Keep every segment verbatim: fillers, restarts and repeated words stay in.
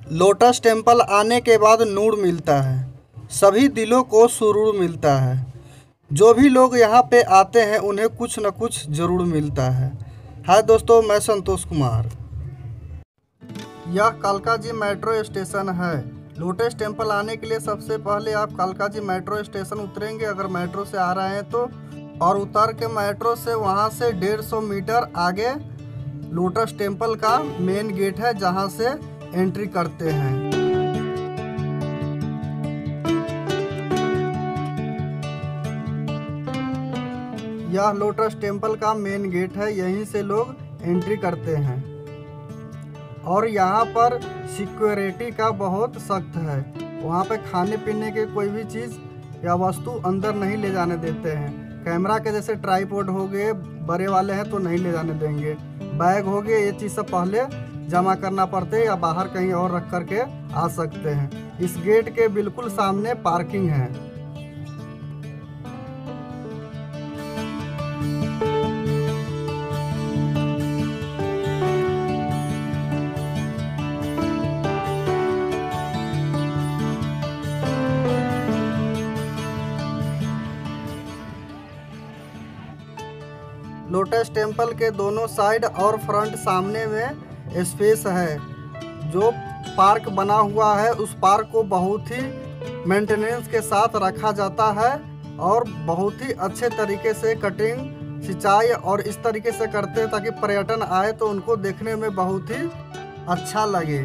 Lotus Temple आने के बाद नूर मिलता है, सभी दिलों को सुरूर मिलता है। जो भी लोग यहाँ पे आते हैं उन्हें कुछ न कुछ ज़रूर मिलता है। हाय दोस्तों, मैं संतोष कुमार। यह कालकाजी मेट्रो स्टेशन है। लोटस टेम्पल आने के लिए सबसे पहले आप कालकाजी मेट्रो स्टेशन उतरेंगे, अगर मेट्रो से आ रहे हैं तो, और उतर के मेट्रो से वहाँ से डेढ़ सौ मीटर आगे लोटस टेम्पल का मेन गेट है, जहाँ से एंट्री करते हैं। यह लोटस टेम्पल का मेन गेट है, यहीं से लोग एंट्री करते हैं। और यहाँ पर सिक्योरिटी का बहुत सख्त है। वहाँ पे खाने पीने के कोई भी चीज़ या वस्तु अंदर नहीं ले जाने देते हैं। कैमरा के जैसे ट्राईपॉड हो गए, बड़े वाले हैं तो नहीं ले जाने देंगे। बैग हो गए, ये चीज़ सब पहले जमा करना पड़ते हैं या बाहर कहीं और रख कर के आ सकते हैं। इस गेट के बिल्कुल सामने पार्किंग है। लोटस टेम्पल के दोनों साइड और फ्रंट सामने में स्पेस है। जो पार्क बना हुआ है उस पार्क को बहुत ही मेंटेनेंस के साथ रखा जाता है और बहुत ही अच्छे तरीके से कटिंग, सिंचाई और इस तरीके से करते हैं ताकि पर्यटन आए तो उनको देखने में बहुत ही अच्छा लगे।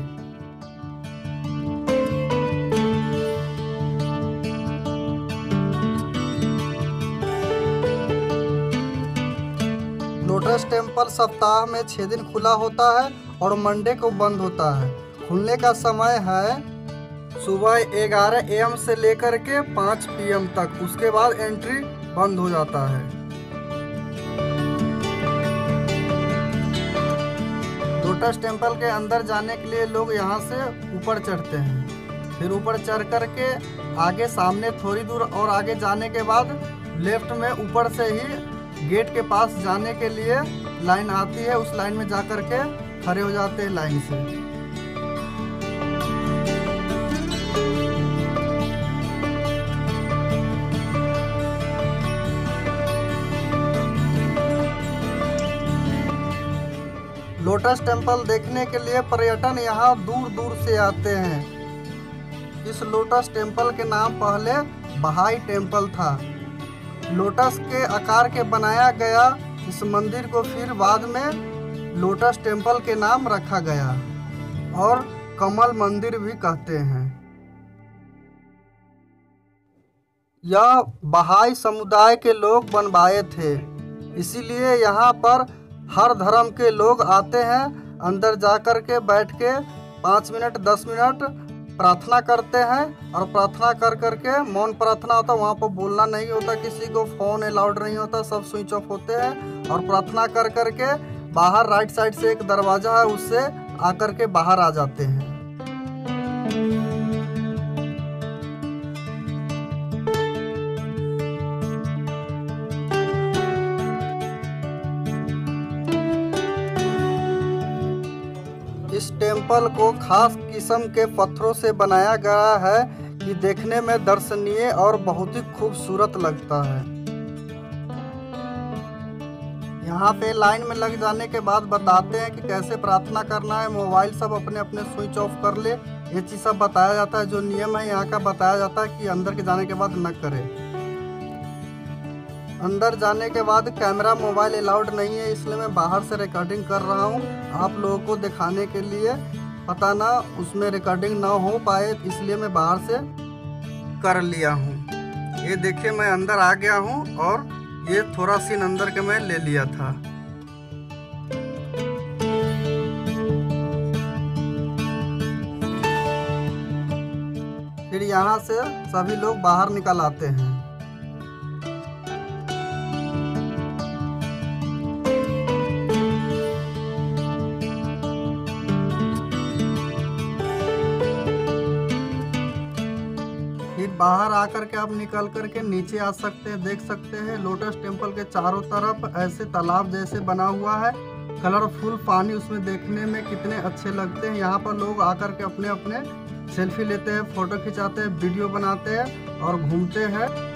लोटस टेम्पल सप्ताह में छः दिन खुला होता है और मंडे को बंद होता है। खुलने का समय है सुबह ग्यारह ए एम से लेकर के पाँच पी एम तक, उसके बाद एंट्री बंद हो जाता है। लोटस टेम्पल के अंदर जाने के लिए लोग यहाँ से ऊपर चढ़ते हैं। फिर ऊपर चढ़ कर के आगे सामने थोड़ी दूर और आगे जाने के बाद लेफ्ट में ऊपर से ही गेट के पास जाने के लिए लाइन आती है। उस लाइन में जा कर के खड़े हो जाते हैं लाइन से। लोटस टेम्पल देखने के लिए पर्यटन यहाँ दूर दूर से आते हैं। इस लोटस टेम्पल के नाम पहले बहाई टेम्पल था। लोटस के आकार के बनाया गया इस मंदिर को फिर बाद में लोटस टेम्पल के नाम रखा गया और कमल मंदिर भी कहते हैं। यह बहाई समुदाय के लोग बनवाए थे, इसीलिए यहाँ पर हर धर्म के लोग आते हैं। अंदर जाकर के बैठ के पाँच मिनट दस मिनट प्रार्थना करते हैं और प्रार्थना कर कर के मौन प्रार्थना होता है। वहाँ पर बोलना नहीं होता, किसी को फ़ोन अलाउड नहीं होता, सब स्विच ऑफ होते हैं। और प्रार्थना कर कर के बाहर राइट साइड से एक दरवाज़ा है, उससे आकर के बाहर आ जाते हैं। इस टेम्पल को खास किस्म के पत्थरों से बनाया गया है कि देखने में दर्शनीय और बहुत ही खूबसूरत लगता है। यहाँ पे लाइन में लग जाने के बाद बताते हैं कि कैसे प्रार्थना करना है। मोबाइल सब अपने अपने स्विच ऑफ कर ले, ये चीज़ सब बताया जाता है। जो नियम है यहाँ का बताया जाता है कि अंदर के जाने के बाद न करें। अंदर जाने के बाद कैमरा मोबाइल अलाउड नहीं है, इसलिए मैं बाहर से रिकॉर्डिंग कर रहा हूँ आप लोगों को दिखाने के लिए। पता ना उसमें रिकॉर्डिंग ना हो पाए, इसलिए मैं बाहर से कर लिया हूँ। ये देखिए मैं अंदर आ गया हूँ और ये थोड़ा सीन अंदर के मैं ले लिया था। फिर यहाँ से सभी लोग बाहर निकल आते हैं। फिर बाहर आकर के आप निकल कर के नीचे आ सकते हैं। देख सकते हैं लोटस टेम्पल के चारों तरफ ऐसे तालाब जैसे बना हुआ है कलरफुल पानी उसमें देखने में कितने अच्छे लगते हैं। यहाँ पर लोग आकर के अपने अपने सेल्फी लेते हैं, फ़ोटो खिंचाते हैं, वीडियो बनाते हैं और घूमते हैं।